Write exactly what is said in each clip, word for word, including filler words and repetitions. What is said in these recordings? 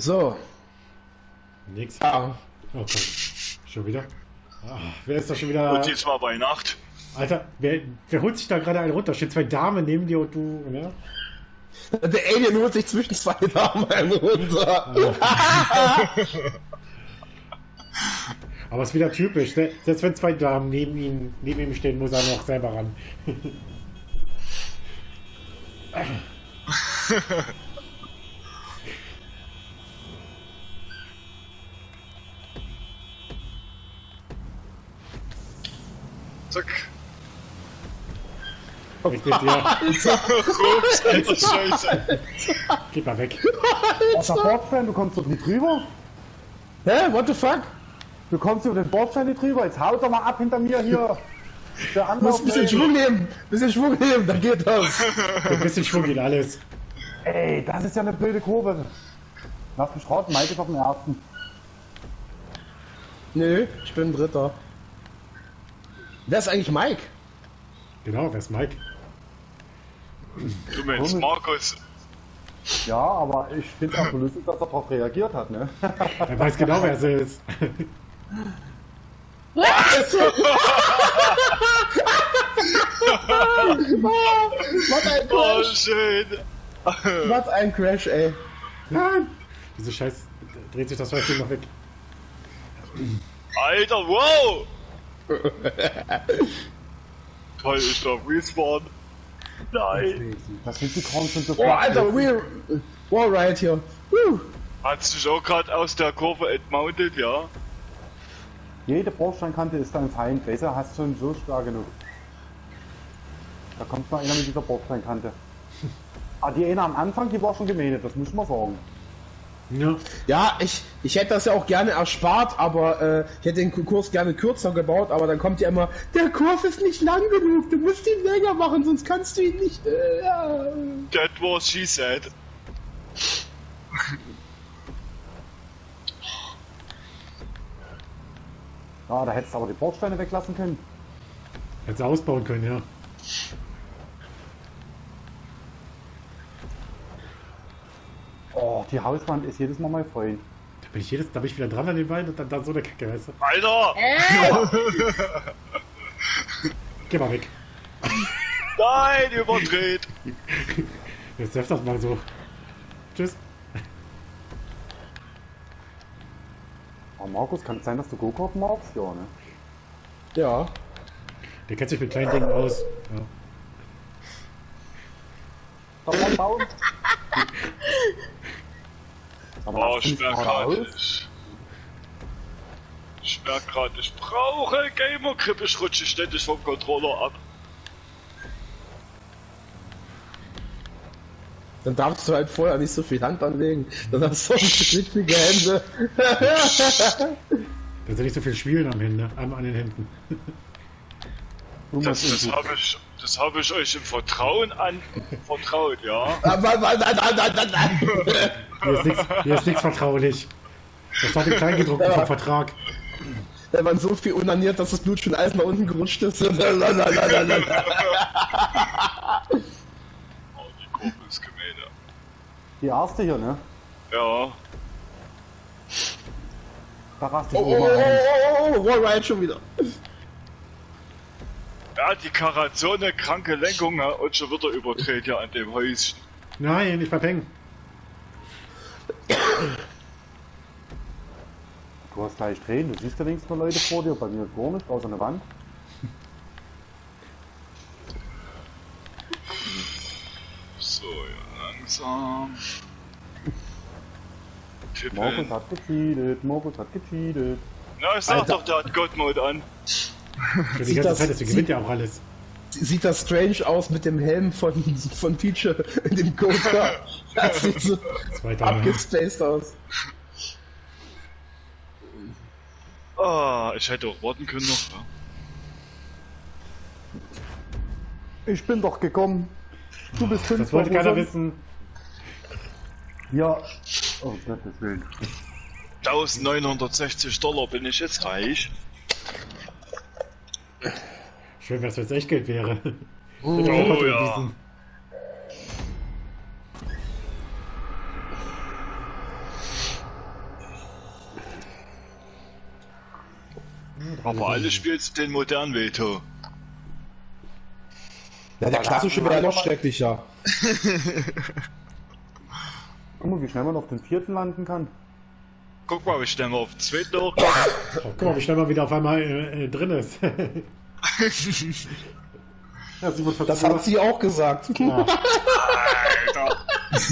So. Nix. Ja. Oh Gott. Schon wieder? Ah, wer ist da schon wieder? Und jetzt war bei Nacht. Alter, wer, wer holt sich da gerade einen runter? Stehen zwei Damen neben dir und du, ne? Der Alien holt sich zwischen zwei Damen einen runter. Aber es ist wieder typisch, ne? Selbst wenn zwei Damen neben ihm, neben ihm stehen, muss er noch selber ran. Zack. Weg mit dir. Ups, alter Scheiße. Geh mal weg. Alter Bordstein, du kommst doch nicht drüber. Hä? What the fuck? Du kommst über den Bordstein nicht drüber. Jetzt haut doch mal ab hinter mir hier. Der Du musst ein bisschen Schwung nehmen. Ein bisschen Schwung nehmen, dann geht das. Ein bisschen Schwung geht alles. Ey, das ist ja eine blöde Kurve. Lass mich raus, Mike ist auf dem ersten. Nö, ich bin Dritter. Wer ist eigentlich Mike? Genau, wer ist Mike? Du meinst Markus. Ja, aber ich finde auch so lustig, dass er darauf reagiert hat, ne? Er weiß genau, wer es ist. Was ein Oh, Crash! schön. Was ein Crash, ey. Nein! Wieso scheiß dreht sich das Ding noch weg? Alter, wow! Toll, ich darf respawn. Nein! Das sind die Kron schon so Oh, Alter, Wheel... Wallride hier. Woo. Hast du dich auch gerade aus der Kurve entmountet, ja? Jede Bordsteinkante ist dein Feind. Besser hast du schon so stark genug. Da kommt mal einer mit dieser Bordsteinkante. Ah, die eine am Anfang, die war schon gemähtet, das muss man sagen. Ja. Ja, ich, ich hätte das ja auch gerne erspart, aber äh, ich hätte den Kurs gerne kürzer gebaut, aber dann kommt ja immer, der Kurs ist nicht lang genug, du musst ihn länger machen, sonst kannst du ihn nicht... Äh, ja. That was she said. Ja, da hättest du aber die Bordsteine weglassen können. Hättest du ausbauen können, ja. Oh, die Hauswand ist jedes Mal mein Freund. Da bin ich jedes, da bin ich wieder dran an den Beinen und dann, dann so eine Kacke, weißt du? Alter! Geh mal weg. Nein, überdreht! Jetzt darf das mal so. Tschüss. Oh, Markus, kann es sein, dass du Go-Kart magst? Ja, ne? Ja. Der kennt sich mit kleinen Dingen aus. Ja. Darf man bauen? Aber Oh, das ich sieht merk gerade grad, aus. ich, ich merk grad, ich brauche Gamer-Grip, ich rutsche ständig vom Controller ab. Dann darfst du halt vorher nicht so viel Hand anlegen, dann hast du schwitzige Hände. Da sind nicht so viel Schwielen am Hände, an, an den Händen. Du Das, musst das ihn- habe ich, das hab ich euch im Vertrauen an vertraut, ja. Aber, aber, nein, nein, nein, nein, nein. Hier ist nichts, hier ist nichts vertraulich. Das war im Kleingedruckten Ja. vom Vertrag. Da waren so viel unaniert, dass das Blut schon alles nach unten gerutscht ist. Lalalala. Oh, die Kurve ist gemäht. Die erste hier, ne? Ja. Da rast die Oh, oh, Oma oh, rein. oh, oh, Wallride schon wieder. Ja, die Karre hat so eine kranke Lenkung, ja, und schon wieder überdreht hier an dem Häuschen. Nein, ich bleib hängen. Du hast gleich drehen, du siehst ja links nur Leute vor dir, bei mir ist gar nicht, außer eine Wand. So, ja, langsam. Markus Tippeln. hat gecheatet, Markus hat gecheatet. Na, ich sag Alter. doch, der hat God-Mode an. Für die Sieht ganze das- Zeit, deswegen gewinnt ja auch alles. Sieht das strange aus mit dem Helm von, von Peach in dem Go-Kart. Das sieht so Zweiter Mal. abgespaced aus. Ah, ich hätte auch warten können noch. Ja. Ich bin doch gekommen. Du bist fünf. Das wollte keiner wissen. Ja. Oh Gottes Willen. neunzehnhundertsechzig Dollar bin ich jetzt reich. Schön, wenn es jetzt echt Geld wäre. Oh ja. Aber alle spielst den modernen Veto. Ja, der klassische wäre ja noch schrecklicher. Guck mal, wie schnell man auf den vierten landen kann. Guck mal, wie schnell wir auf den zweiten hoch. Guck mal, wie schnell man wieder auf einmal äh, äh, drin ist. Ja, sie wird Das hat sie auch gesagt. Ja. Alter.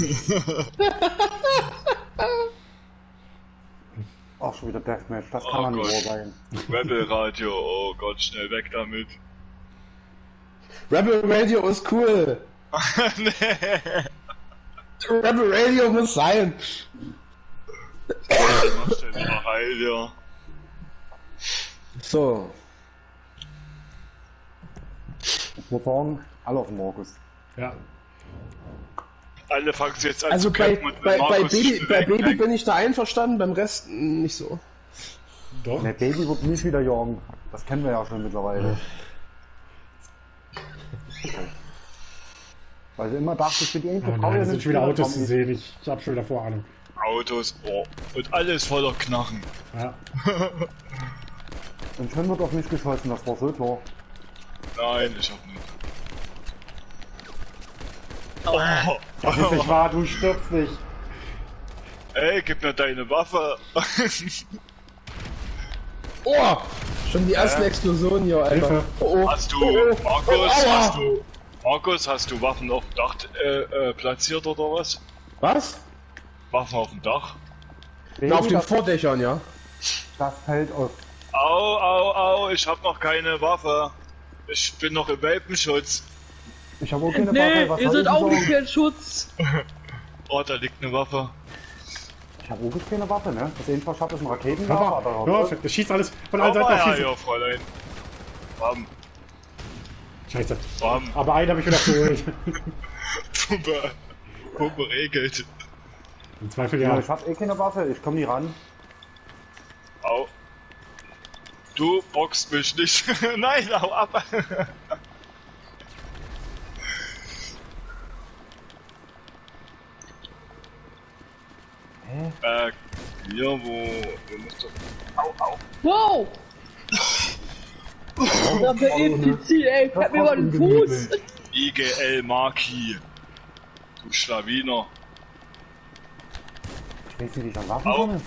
Ach, schon wieder Deathmatch, das kann Oh man nicht Gott. wahr sein. Rebel Radio, oh Gott, schnell weg damit. Rebel Radio ist cool. Nee. Rebel Radio muss sein. Was denn immer heil, ja. So. Ich würde sagen, alle auf den Markus. Ja. Alle fangen jetzt an Also zu bei, kämpfen und bei, bei, Markus Baby, bei weg- Baby weg. bin ich da einverstanden, beim Rest mm, nicht so. Doch. Der Baby wird nicht wieder jagen. Das kennen wir ja schon mittlerweile. Weil sie immer dachte, für die Oh Info nein, es sind schon wieder Autos zu sehen. Ich, ich hab schon wieder Vorahnung. Autos, oh. Und alles voller Knarren. Ja. Und schon wird auf mich geschossen, das war so klar. Nein, ich hab nicht. Oh. Das ist nicht wahr, du stirbst nicht. Ey, gib mir deine Waffe. Oh! Schon die ersten Explosionen hier, Alter. Hilfe. Oh, oh. Hast du, Oh, oh. Markus, Oh, aua. hast du, Markus, hast du Waffen auf dem Dach äh, äh, platziert oder was? Was? Waffen auf dem Dach? Na, auf den das, Vordächern, ja. das fällt aus. Au, au, au, ich hab noch keine Waffe. Ich bin noch im Welpenschutz. Ich habe auch keine Nee, Waffe. Was ihr soll seid ich auch sagen? nicht für den Schutz. Oh, da liegt eine Waffe. Ich habe auch keine Waffe, ne? Das jedenfalls schafft es ein Hör Raketenwerfer. mal, aber- hör auf, das schießt alles von allen Komm Seiten mal auf her, schießen. hier, Fräulein. Bam, Scheiße. bam, Aber einen habe ich wieder geholt. Pumpe, Pumpe regelt. Im Zweifel Ja, ja. ich hab eh keine Waffe, ich komm nie ran. Au. Du boxt mich nicht. Nein, hau ab. Hä? Äh, hier, wo, wo musst du... Au, au. Wow! Da bin ich ey, ich hab mir mal den Fuß. I G L Marki. Du Schlawiner. Ich weiß nicht, wie ich an Waffen Au. komme.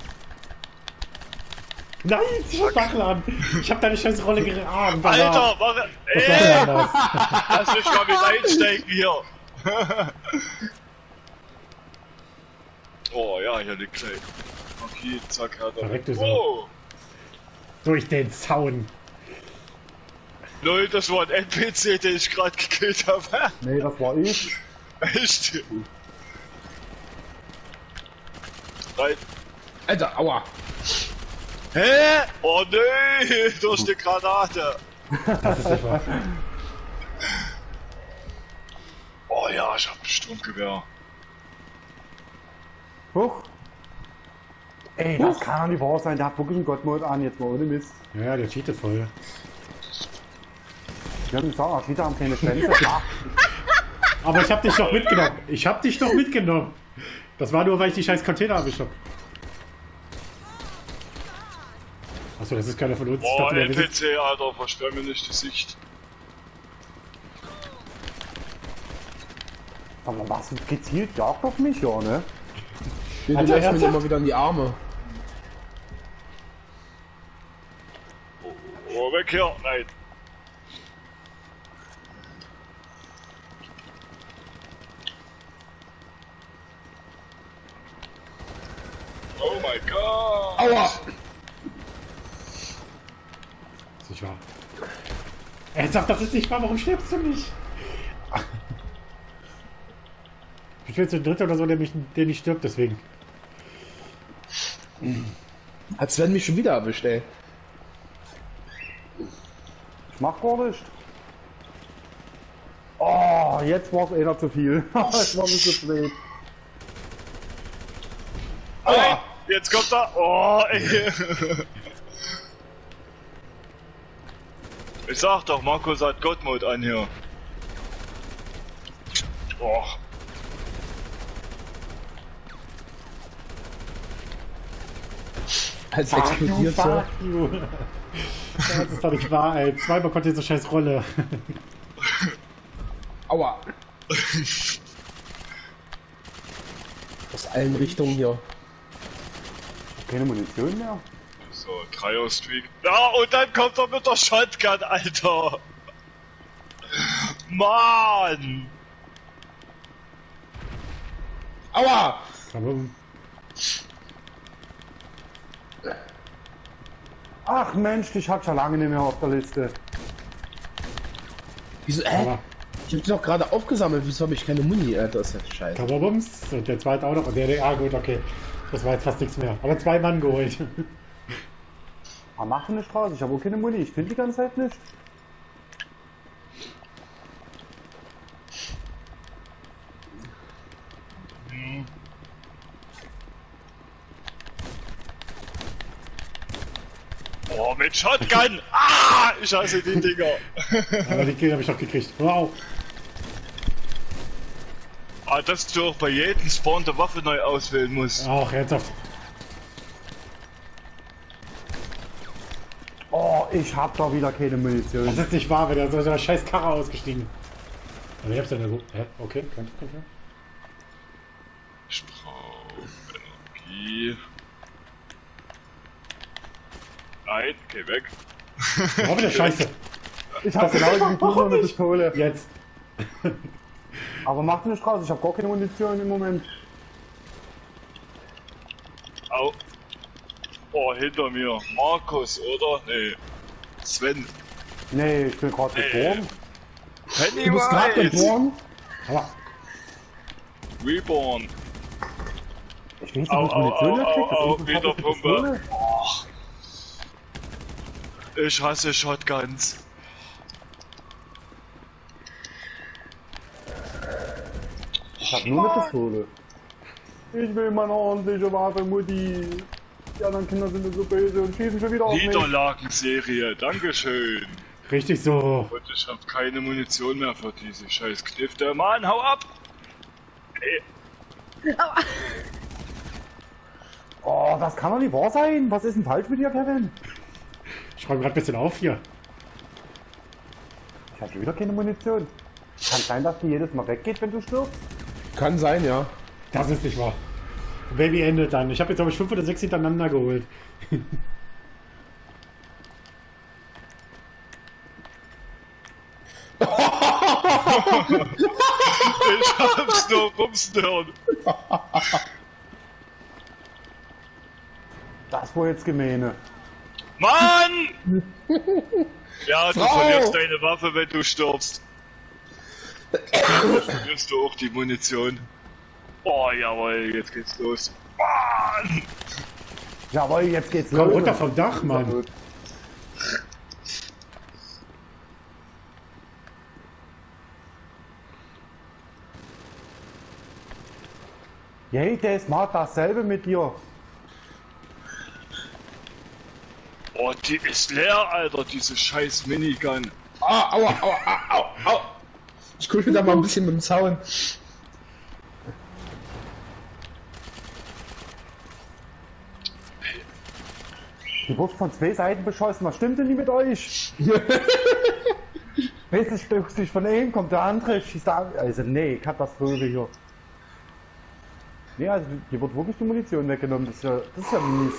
Nein, ich hab Dachladen. Ich hab deine scheiß Rolle gerahmt. Alter, warte. Was war Ey, denn das? lass mich mal mit einsteigen hier. Oh ja, hier liegt gleich. Okay, zack, hat er. Verreckte Sau. Oh, Durch den Zaun. Leute, das war ein N P C, den ich gerade gekillt habe. Nee, das war ich. Echt? Nein. Alter, aua. Hä? Oh nee, durch die Granate. Das ist nicht wahr. Oh ja, ich hab ein Sturmgewehr. Huch. Ey, das kann doch nicht wahr sein, der hat wirklich einen Gottmode an, jetzt mal ohne Mist. Ja, der cheatet voll. Ich würde nicht sagen, Cheater haben keine Schwänze. Ach, Aber ich hab dich doch mitgenommen. Ich hab dich doch mitgenommen. Das war nur, weil ich die scheiß Container erwischt hab. Achso, das ist keiner von uns. Ich Oh, dachte, der N P besitzt- C, Alter, versperr mir nicht die Sicht. aber was, du gezielt jagt auf mich, ja, ne? Den Alter, lässt mir ernsthaft? immer wieder in die Arme. Oh, weg hier. Nein. Oh mein Gott. Aua! Das ist nicht wahr. Er sagt, das ist nicht wahr, warum stirbst du nicht? Ich bin jetzt der Dritte oder so, der, mich, der nicht stirbt, deswegen. Hat Sven mich schon wieder erwischt, ey. Ich mach gar nicht. Oh, jetzt war's einer zu viel. Es war nicht so spät. Nein, jetzt kommt er. Oh, ey. Ich sag doch, Markus hat Gottmode an hier. Oh. Als Fuck you, explodiert so. fuck you. Das ist doch nicht wahr, ey. Zweimal konnte diese scheiß Rolle. Aua. Aus allen Richtungen hier. Keine Munition mehr. So, Dreier-Streak. Ja, und dann kommt er mit der Shotgun, Alter. Mann. Aua! Aber Ach Mensch, dich hat schon lange nicht mehr auf der Liste. Wieso, hä? Aber Ich hab die doch gerade aufgesammelt, wieso habe ich keine Muni? Alter, ist ja scheiße. Kababums und der zweite auch noch. Und der, der, ah gut, okay. Das war jetzt fast nichts mehr. Aber zwei Mann geholt. Aber mach eine Straße, ich habe auch keine Muni, ich finde die ganze Zeit nicht. Oh, mit Shotgun. Ah, ich hasse die Dinger. Aber die Kill habe ich doch gekriegt. Wow. Ah, dass du auch bei jedem Spawn der Waffe neu auswählen musst. Auch ernsthaft. Oh, ich hab da wieder keine Das Munition. ist nicht wahr, wenn er so einer scheiß Karre ausgestiegen. Aber ich hab's ja da so. Hä? Okay, kann ich nicht mehr. Ich brauche Energie. Nein, geh weg. Oh, wieder Scheiße. Ich hab genau wie du noch eine Pistole. Jetzt. Aber mach eine Straße, ich hab gar keine Munition im Moment. Au. Oh, hinter mir. Markus, oder? Nee. Sven. Nee, ich bin gerade geboren. Du bist gerade Pennywise. geboren? Aber Reborn. Ich weiß nicht, Au, was au, Munition au, herkriegt. au, Das ist wieder eine Pistole. Ich hasse Shotguns. Ich hab nur eine Pistole. Ich will meine ordentliche Waffe, Mutti. Die anderen Kinder sind mir so böse und schießen schon wieder auf mich. Niederlagenserie, Dankeschön. richtig so. Und ich hab keine Munition mehr für diese scheiß Knifte. Mann, hau ab! Ey, Oh, das kann doch nicht wahr sein. Was ist denn falsch mit dir, Kevin? Ich räume gerade ein bisschen auf hier. Ich hab schon wieder keine Munition. Kann sein, dass die jedes Mal weggeht, wenn du stirbst? Kann sein, ja. Das ist nicht wahr. Baby endet dann. Ich habe jetzt, glaube ich, fünf oder sechs hintereinander geholt. ich hab's nur rumstören. Das war jetzt gemeine. Mann! Ja, du Frau! verlierst deine Waffe, wenn du stirbst. Dann verlierst du auch die Munition. Oh, jawohl, jetzt geht's los. Mann! Jawohl, jetzt geht's Komm los. runter vom Dach, Mann. Jedes Mal dasselbe mit dir. Oh, die ist leer, Alter, diese scheiß Minigun. Ah, aua, aua, au, au, au. Ich kuschel da mal ein bisschen mit dem Zaun. Die wird von zwei Seiten beschossen. Was stimmt denn nicht mit euch? Weißt du, stößt dich von einem, kommt der andere, schießt da. Also, nee, Katastrophe hier. Nee, also, hier wird wirklich die Munition weggenommen. Das ist ja, das ist ja mies.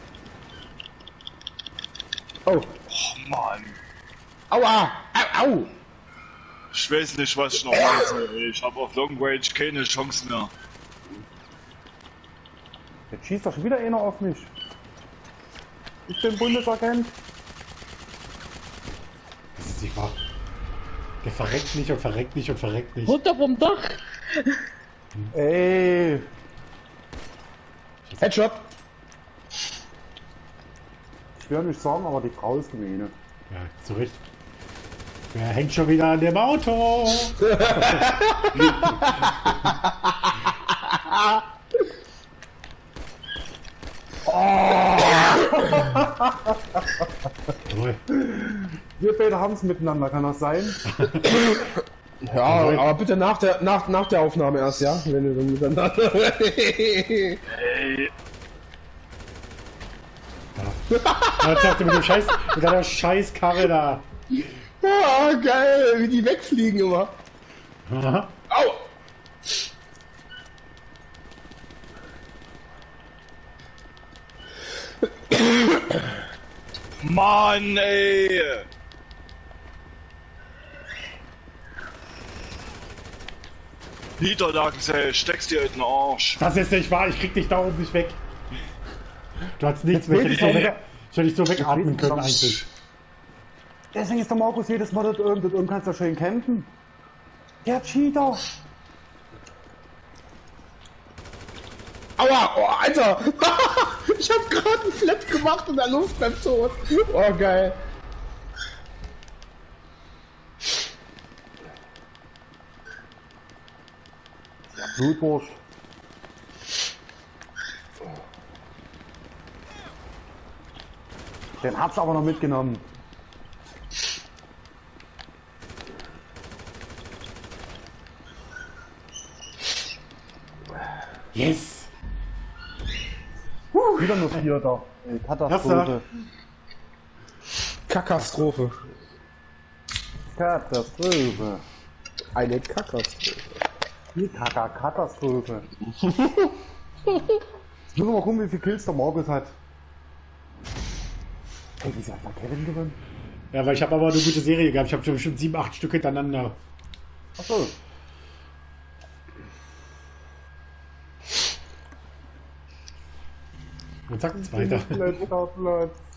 Oh, Oh, Mann. aua, au, au. Ich weiß nicht, was ich noch weiß. Ich habe auf Long Range keine Chance mehr. Jetzt schießt doch schon wieder einer auf mich. Ich bin Bundesagent. Das ist nicht wahr. Der verreckt nicht und verreckt nicht und verreckt nicht. Runter vom Dach. Ey. Headshot. Ich will nicht sagen, aber die Frau ist gemeine. Ja, zu Recht. Wer hängt schon wieder an dem Auto? Jawohl. Wir beide haben es miteinander, kann das sein? Ja, aber bitte nach der, nach, nach der Aufnahme erst, ja? Wenn wir dann miteinander. Ey. Dann sagt er mit dem Scheiß, mit deiner scheiß Karre da. Oh, geil, wie die wegfliegen immer. Aha. Au! Mann, ey! Niederlagensell, steckst dir in den Arsch. Das ist nicht wahr, ich krieg dich da oben nicht weg. Du hast nichts mehr, ich hätte dich so, weg, ich hätte dich so wegatmen können eigentlich. Deswegen ist der Markus jedes Mal dort oben, dort oben kannst du schön campen. Der Cheater! Aua, oh, Alter! Ich hab gerade einen Flip gemacht in der Luft beim Tod. Oh, geil. Blutwurst. Den hab's aber noch mitgenommen. Yes! Uh, wieder nur vier da. Ey, Katastrophe. Katastrophe. Katastrophe. Eine Katastrophe. Die Kaka Katastrophe. Jetzt müssen wir mal gucken, wie viele Kills der Markus hat. Ey, wieso hat der Kevin gewonnen? Ja, weil ich habe aber eine gute Serie gehabt. Ich habe schon bestimmt sieben, acht Stück hintereinander. Achso. Und zack, zweiter. Letzter Platz.